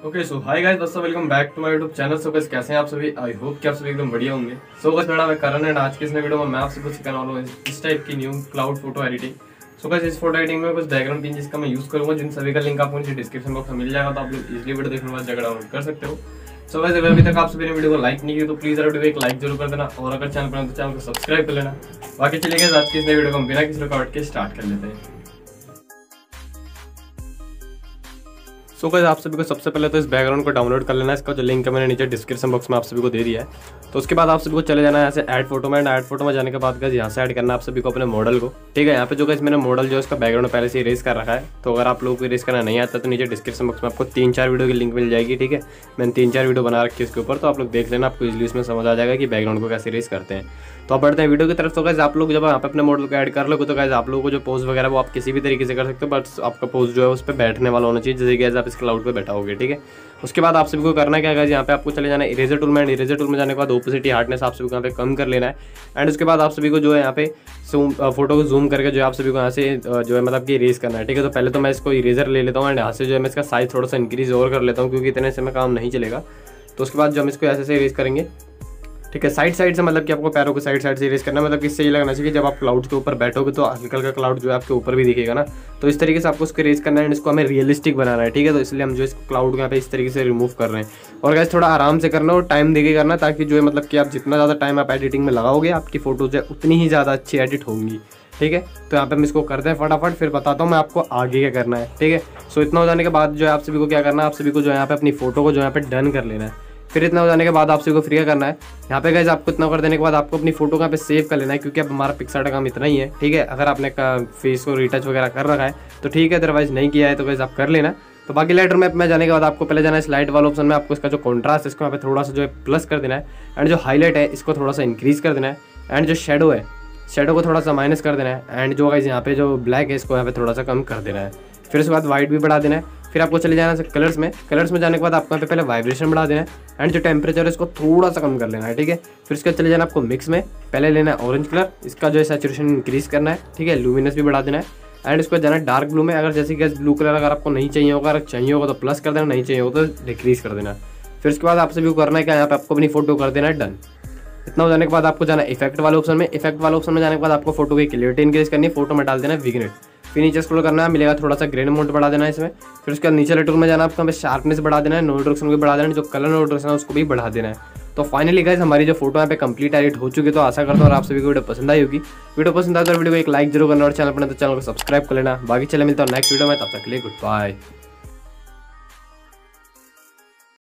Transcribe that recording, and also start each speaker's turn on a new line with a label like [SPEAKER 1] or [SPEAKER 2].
[SPEAKER 1] Okay so hi guys, दोस्तों welcome back to my YouTube channel. So guys कैसे हैं आप सभी? आई होप कि आप सभी एकदम बढ़िया होंगे। सो गाइस मेरा नाम है करण एंड आज के इस वीडियो में मैं आपसे कुछ सिखाने वाला हूं इस टाइप की new cloud photo editing. So guys इस फोटो एडिटिंग में कुछ बैकग्राउंड पिन जिसका मैं यूज करूंगा, जिन सभी का लिंक आपको नीचे डिस्क्रिप्शन बॉक्स में मिल जाएगा, तो आप लोग इजीली वीडियो देखने के बाद जगह डाउनलोड कर सकते हो। सो गाइस अगर अभी तक आप सभी ने वीडियो को लाइक नहीं किया तो प्लीज वीडियो को एक लाइक जरूर कर देना, और अगर चैनल पर नए तो चैनल को सब्सक्राइब कर लेना। बाकी चलिए गाइस आज की इस वीडियो को हम बिना किसी रुकावट के स्टार्ट कर लेते हैं। सो गाइस आप सभी को सबसे पहले तो इस बैकग्राउंड को डाउनलोड कर लेना है। इसका जो लिंक है मैंने नीचे डिस्क्रिप्शन बॉक्स में आप सभी को दे दिया है। तो उसके बाद आप सभी को चले जाना है यहाँ से ऐड फोटो में। ऐड फोटो में जाने के बाद गाइस यहाँ से ऐड करना है आप सभी को अपने मॉडल को। ठीक है, यहाँ पे जो गाइस मैंने मॉडल जो इसका बैकग्राउंड पहले से इरेज कर रखा है। तो अगर आप लोगों को इरेज करना नहीं आता तो नीचे डिस्क्रिप्शन बॉक्स में आपको 3-4 वीडियो की लिंक मिल जाएगी। ठीक है, मैंने 3-4 वीडियो बना रखी है इसके ऊपर, तो आप लोग देख लेना, आपको इजीली इसमें समझ आ जाएगा कि बैकग्राउंड को कैसे इरेज करते हैं। तो आप बढ़ते हैं वीडियो की तरफ। तो गाइस आप लोग जब यहाँ पे अपने मॉडल को ऐड कर लोगे तो गाइस आप लोगों को जो पोज वगैरह वो आप किसी भी तरीके से कर सकते हो, बट आपका पोज जो है उस पर बैठने वाला होना चाहिए, जैसे गाइस आप इस क्लाउड पे बैठाओगे। ठीक है, उसके बाद आप सभी को करना क्या गाइस, यहाँ पे आपको चले जाना है इरेजर टूल में। इरेजर टूल में जाने के बाद ओपेसिटी हार्डनेस आप सभी को यहाँ पे कम कर लेना है। एंड उसके बाद आप सभी को जो है यहाँ पे फोटो को जूम करके जो है आप सभी को यहाँ से जो है मतलब कि इरेज करना है। ठीक है, तो पहले तो मैं इसको इरेजर ले लेता हूँ एंड यहाँ से जो है मैं इसका साइज थोड़ा सा इंक्रीज और कर लेता हूँ, क्योंकि इतने से में काम नहीं चलेगा। तो उसके बाद जो हम इसको ऐसे से इरेज करेंगे। ठीक है, साइड से मतलब कि आपको पैरों को साइड से इरेज करना है, मतलब कि इससे ये लगना चाहिए कि जब आप क्लाउड के ऊपर बैठोगे तो हल्का हल्का क्लाउड जो है आपके ऊपर भी दिखेगा ना। तो इस तरीके से आपको इसको इरेज करना है एंड इसको हमें रियलिस्टिक बनाना है। ठीक है, तो इसलिए हम जो इस क्लाउड को यहाँ पे इस तरीके से रिमूव कर रहे हैं। और गाइस थोड़ा आराम से करना और टाइम देके करना, ताकि जो है मतलब कि आप जितना ज़्यादा टाइम आप एडिटिंग में लगाओगे आपकी फोटो जो है उतनी ही ज़्यादा अच्छी एडिट होंगी। ठीक है, तो यहाँ पे हम इसको करते हैं फटाफट, फिर बताता हूँ मैं आपको आगे क्या करना है। ठीक है, सो इतना हो जाने के बाद जो है आप सभी को क्या करना है, आप सभी को जो है यहाँ पे अपनी फोटो को जो यहाँ पे डन कर लेना है। फिर इतना हो जाने के बाद आप सभी को फ्री करना है। यहाँ पे गाइस आपको इतना कर देने के बाद आपको अपनी फोटो को यहाँ पे सेव कर लेना है, क्योंकि अब हमारा पिक्सल का काम इतना ही है। ठीक है, अगर आपने फेस को रिटच वगैरह कर रखा है तो ठीक है, अदरवाइज नहीं किया है तो गाइस आप कर लेना। तो बाकी लाइटर मैप में जाने के बाद आपको पहले जाना है स्लाइड वाला ऑप्शन में। आपको इसका जो कॉन्ट्रास्ट है इसको यहाँ पे थोड़ा सा जो है प्लस कर देना है, एंड जो हाईलाइट है इसको थोड़ा सा इंक्रीज कर देना है, एंड जो शेडो है शेडो को थोड़ा सा माइनस कर देना है, एंड जो गाइस यहाँ पे जो ब्लैक है इसको यहाँ पे थोड़ा सा कम कर देना है। फिर उसके बाद वाइट भी बढ़ा देना है। फिर आपको चले जाना है कलर्स में। कलर्स में जाने के बाद आपको यहाँ पे पहले वाइब्रेशन बढ़ा देना है, एंड जो टेम्परेचर है इसको थोड़ा सा कम कर लेना है। ठीक है, फिर उसके बाद चले जाना आपको मिक्स में। पहले लेना है ऑरेंज कलर, इसका जो है सैचुरेशन इंक्रीज करना है। ठीक है, लुमिनस भी बढ़ा देना है, एंड उसके बाद जाना है डार्क ब्लू में। अगर जैसे कि ब्लू कलर अगर आपको नहीं चाहिए होगा, अगर चाहिए होगा तो प्लस कर देना, नहीं चाहिए होगा तो डिक्रीज कर देना। फिर उसके बाद आप सभी को करना है क्या, यहाँ पे आपको अपनी फोटो कर देना है डन। इतना हो जाने के बाद आपको जाना है इफेक्ट वाले ऑप्शन में। इफेक्ट वाले ऑप्शन में जाने के बाद आपको फोटो की क्लियरिटी इंक्रीज करनी है, फोटो में डाल देना है विग्नेट। फिर नीचे स्क्रॉल करना है, मिलेगा थोड़ा सा ग्रेन अमाउंट बढ़ा देना है इसमें। फिर उसके बाद नीचे टूल में जाना है, आपको हमें शार्पनेस बढ़ा देना है, नो डायरेक्शन भी बढ़ा देना है, जो कलर नो डायरेक्शन है उसको भी बढ़ा देना है। तो फाइनली गाइस हमारी जो फोटो यहाँ पे कंप्लीट एडिट हो चुकी है। तो आशा करता हूँ और आप सभी को वीडियो पसंद आई होगी। वीडियो पसंद आए तो वीडियो को एक लाइक जरूर करना और चैनल पर तो चैनल को सब्सक्राइब कर लेना। बाकी चले मिलता हूँ नेक्स्ट वीडियो में, तब तक के लिए गुड बाय।